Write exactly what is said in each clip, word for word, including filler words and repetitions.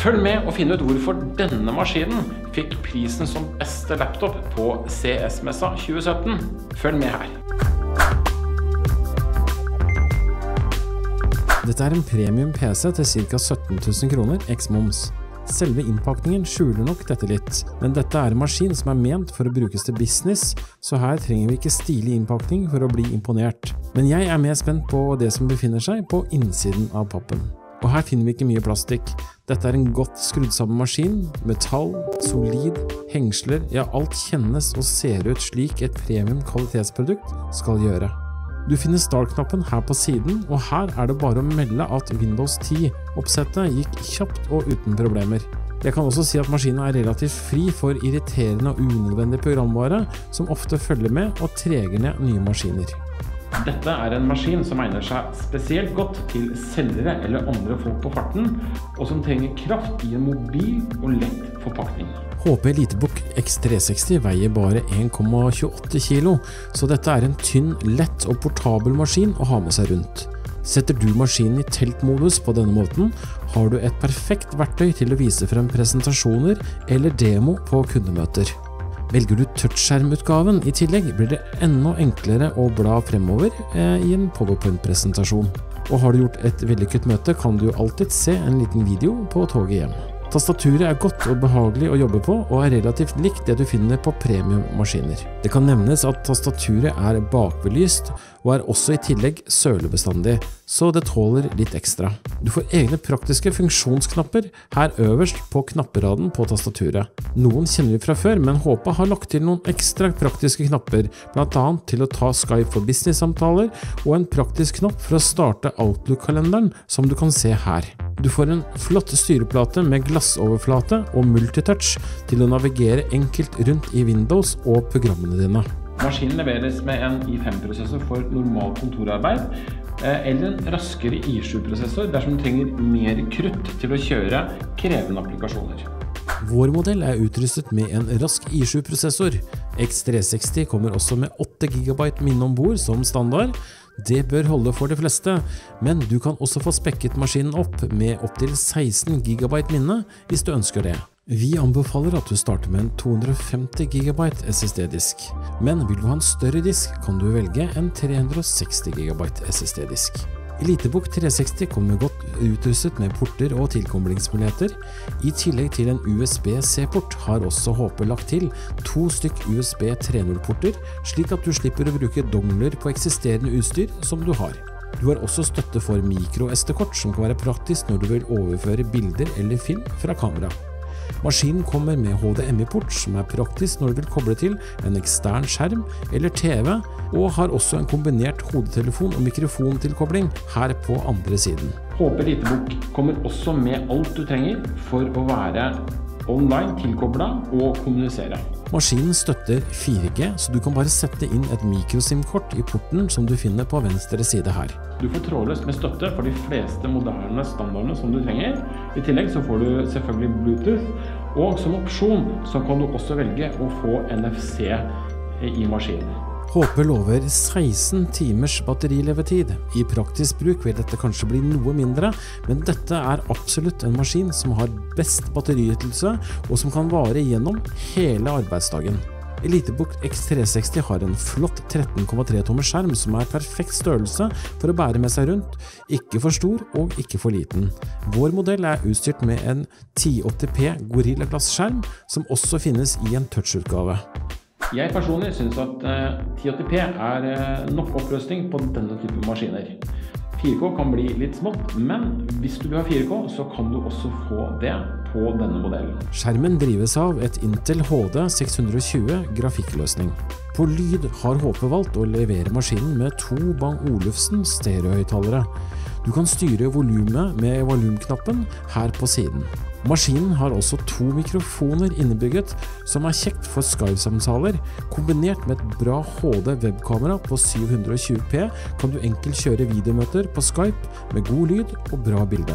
Følg med og finn ut hvorfor denne maskinen fikk prisen som beste laptop på C E S-messa tjue sytten. Følg med her. Dette er en premium P C til ca sytten tusen kroner eks moms. Selve innpakningen skjuler nok dette litt, men dette er en maskin som er ment for å brukes til business, så her trenger vi ikke stilig innpakning for å bli imponert. Men jeg er mer spent på det som befinner seg på innsiden av pappen. Og her finner vi ikke mye plastikk. Dette er en godt skrudd sammen maskin, metall, solid, hengsler, ja alt kjennes og ser ut slik et premium kvalitetsprodukt skal gjøre. Du finner Start-knappen her på siden, og her er det bare å melde at Windows ti-oppsettet gikk kjapt og uten problemer. Jeg kan også si at maskinen er relativt fri for irriterende og unødvendig programvare som ofte følger med og treger ned nye maskiner. Dette er en maskin som egner seg spesielt godt til selgere eller andre folk på farten, og som trenger kraft i en mobil og lett forpakning. H P EliteBook X tre seksti veier bare en komma tjueåtte kilo, så dette er en tynn, lett og portabel maskin å ha med seg rundt. Setter du maskinen i teltmodus på denne måten, har du et perfekt verktøy til å vise frem presentasjoner eller demo på kundemøter. Velger du touchskjermutgaven i tillegg, blir det enda enklere å bla fremover eh, i en PowerPoint-presentasjon. Og har du gjort et vellykket møte, kan du alltid se en liten video på toget hjem. Tastaturet er godt og behagelig å jobbe på, og er relativt likt det du finner på premiummaskiner. Det kan nevnes at tastaturet er bakbelyst, og er også i tillegg sølebestandig, så det tåler litt ekstra. Du får egne praktiske funksjonsknapper her øverst på knapperaden på tastaturet. Noen kjenner vi fra før, men H P har lagt til noen ekstra praktiske knapper, blant annet til å ta Skype for business-samtaler, og en praktisk knapp for å starte Outlook-kalenderen, som du kan se her. Du får en flott styreplate med glassoverflate og multitouch til å navigere enkelt rundt i Windows og programmene dine. Maskinen leveres med en i fem-prosessor for normal kontorarbeid, eller en raskere i sju-prosessor dersom du trenger mer krutt til å kjøre krevende applikasjoner. Vår modell er utrustet med en rask i sju-prosessor. X tre seksti kommer også med åtte gigabyte minne ombord som standard. Det bør holde for de fleste, men du kan også få spekket maskinen opp med opp til seksten gigabyte minne hvis du ønsker det. Vi anbefaler at du starter med en to hundre og femti gigabyte S S D-disk, men vil du ha en større disk kan du velge en tre hundre og seksti gigabyte S S D-disk. EliteBook tre seksti kommer godt utrustet med porter og tilkoblingsmuligheter. I tillegg til en U S B C-port har også H P lagt til to stykk U S B tre punkt null-porter, slik at du slipper å bruke dongler på eksisterende utstyr som du har. Du har også støtte for micro S D-kort som kan være praktisk når du vil overføre bilder eller film fra kamera. Maskinen kommer med H D M I-port som er praktisk når du vil koble til en ekstern skjerm eller T V, og har også en kombinert hodetelefon og mikrofontilkobling her på andre siden. H P EliteBook kommer også med alt du trenger for å være online tilkoblet og kommunisere. Maskinen støtter fire G, så du kan bare sette inn et microSIM-kort i porten som du finner på venstre side her. Du får trådløst med støtte for de fleste moderne standardene som du trenger. I tillegg så får du selvfølgelig Bluetooth, og som opsjon så kan du også velge å få N F C i maskinen. H P lover seksten timers batterilevetid. I praktisk bruk vil dette kanskje bli noe mindre, men dette er absolutt en maskin som har best batteriytelse og som kan vare gjennom hele arbeidsdagen. EliteBook X tre seksti har en flott tretten komma tre tommer skjerm som er perfekt størrelse for å bære med seg rundt, ikke for stor og ikke for liten. Vår modell er utstyrt med en ti åtti p Gorilla Glass-skjerm som også finnes i en touchutgave. Jeg personlig synes at eh, ti åtti p er eh, nok oppløsning på denne type maskiner. fire K kan bli litt smått, men hvis du vil ha fire K så kan du også få det på denne modellen. Skjermen drives av et Intel H D seks hundre og tjue grafikkløsning. På lyd har H P valgt å levere maskinen med to Bang Olufsen stereohøyttalere. Du kan styre volumet med volumknappen her på siden. Maskinen har også to mikrofoner innebygget, som er kjekt for Skype-samtaler. Kombinert med et bra H D-webkamera på syv hundre og tjue p kan du enkelt kjøre videomøter på Skype med god lyd og bra bilde.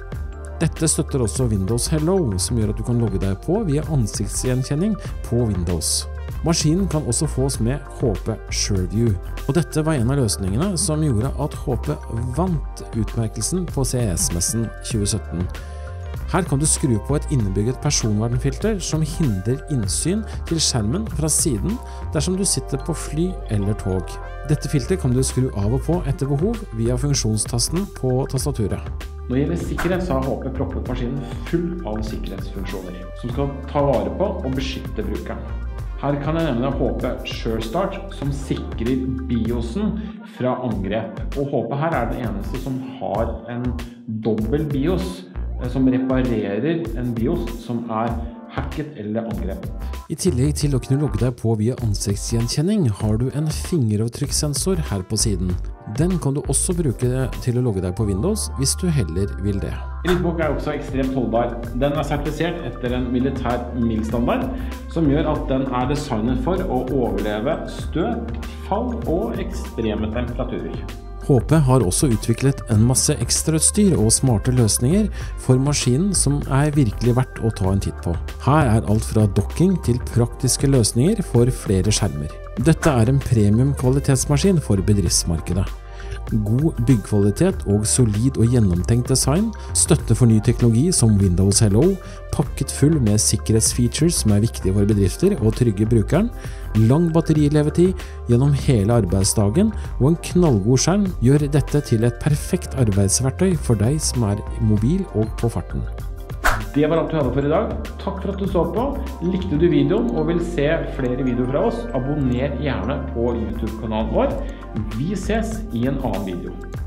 Dette støtter også Windows Hello, som gjør at du kan logge deg på via ansiktsgjenkjenning på Windows. Maskinen kan også fås med H P SureView, og dette var en av løsningene som gjorde at H P vant utmerkelsen på C E S-messen tjue sytten. Her kan du skru på et innebygget personvernfilter som hindrer innsyn til skjermen fra siden dersom du sitter på fly eller tog. Dette filteret kan du skru av og på etter behov via funksjonstasten på tastaturet. Når det gjelder sikkerhet, så har H P proppet maskinen full av sikkerhetsfunksjoner som skal ta vare på og beskytte brukeren. Her kan jeg nevne H P SureStart, som sikrer BIOSen fra angrep. Og H P her er den eneste som har en dobbel BIOS, som reparerer en BIOS som er hacket eller angrepet. I tillegg til å kunne logge deg på via ansiktsgjenkjenning, har du en fingeravtrykkssensor her på siden. Den kan du også bruke til å logge deg på Windows, hvis du heller vil det. EliteBook er også ekstremt holdbar. Den er sertifisert etter en militær mil-standard, som gjør at den er designet for å overleve støt, fall og ekstreme temperaturer. H P har også utviklet en masse ekstrautstyr og smarte løsninger for maskinen som er virkelig verdt å ta en titt på. Her er alt fra docking til praktiske løsninger for flere skjermer. Dette er en premium kvalitetsmaskin for bedriftsmarkedet. God byggkvalitet og solid og gjennomtenkt design, støtte for ny teknologi som Windows Hello, pakket full med sikkerhetsfeatures som er viktige for bedrifter og trygge brukeren, lang batterilevetid gjennom hele arbeidsdagen og en knallgod skjerm gjør dette til et perfekt arbeidsverktøy for deg som er mobil og på farten. Det var alt vi hadde for i dag. Takk for at du så på. Likte du videoen og vil se flere videoer fra oss, abonner gjerne på YouTube-kanalen vår. Vi ses i en annen video.